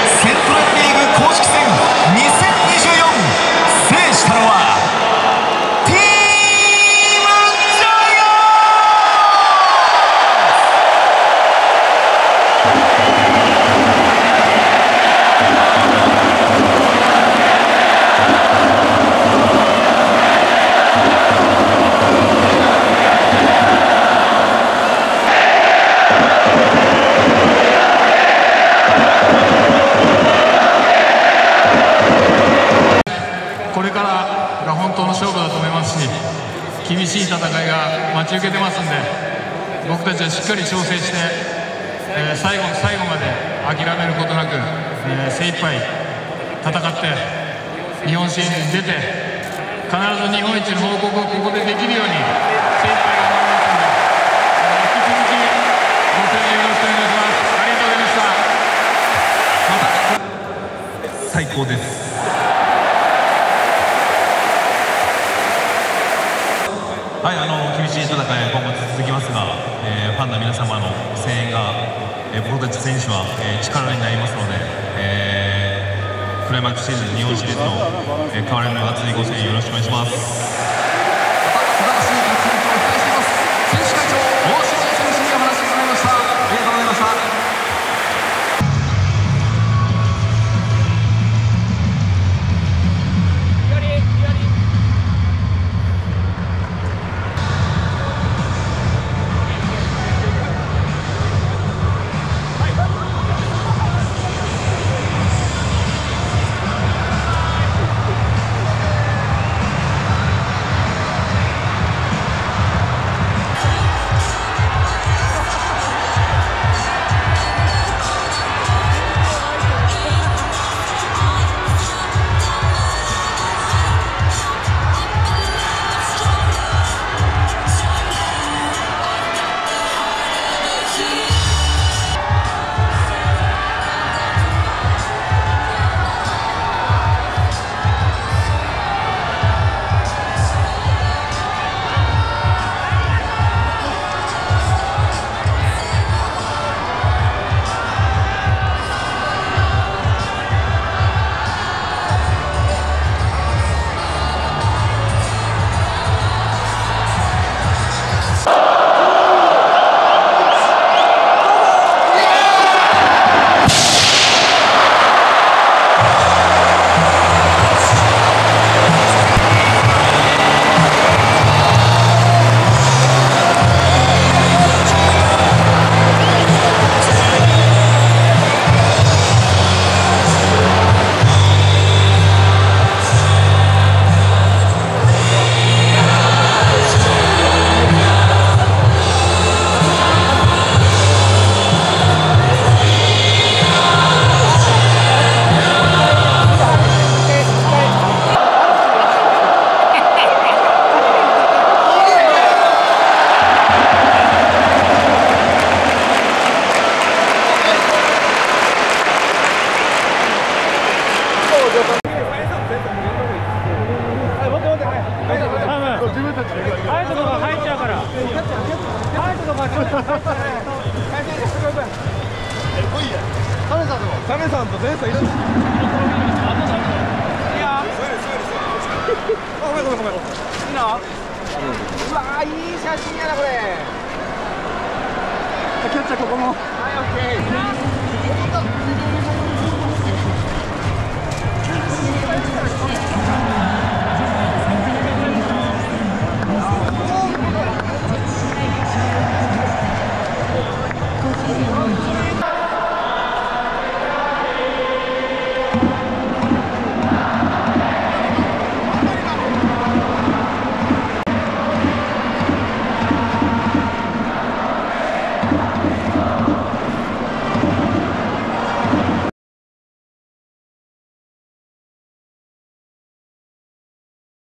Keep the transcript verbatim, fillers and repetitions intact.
セントラルリーグ公式戦にせんにじゅうよん、制したのはティームジャイアンこれからが本当の勝負だと思いますし、厳しい戦いが待ち受けてますんで、僕たちはしっかり調整して、えー、最後の最後まで諦めることなく、えー、精一杯戦って日本シリーズに出て、必ず日本一の報告をここでできるように精一杯頑張りますので、引き続きご声援よろしくお願いします。ありがとうございました。 最高です。はい、あの厳しい戦い今後続きますが、えー、ファンの皆様の声援が、えー、僕たち選手は、えー、力になりますので、えー、クライマックスシリーズ日本シリーズの、えー、変わらぬ熱いご声援よろしくお願いします。 素晴らしい活躍を期待しています。選手会長大島選手にお話を伺いました。ありがとうございました。 サメさんと前さんいるんですか？いやごめんごめんごめん。いいの？うわー、いい写真やなこれ。キャッチャーここも。はい、オッケー。